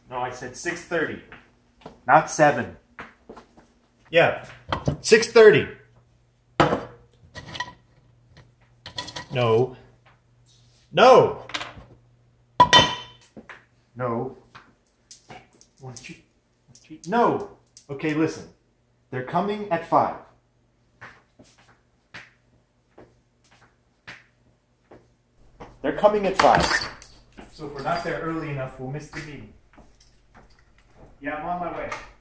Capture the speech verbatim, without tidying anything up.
No, I said six thirty. Not seven. Yeah. six thirty. No. No. No. Want to cheat? Want to cheat? No. Okay, listen. They're coming at five. They're coming at five. So if we're not there early enough, we'll miss the meeting. Yeah, I'm on my way.